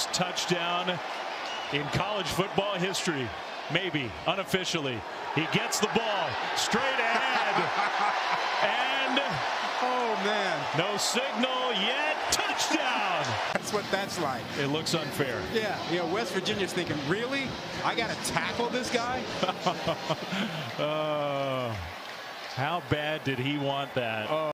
Touchdown in college football history, maybe unofficially. He gets the ball straight ahead, and oh man, no signal yet. Touchdown! That's what that's like. It looks unfair. Yeah, West Virginia's thinking, really? I got to tackle this guy? How bad did he want that?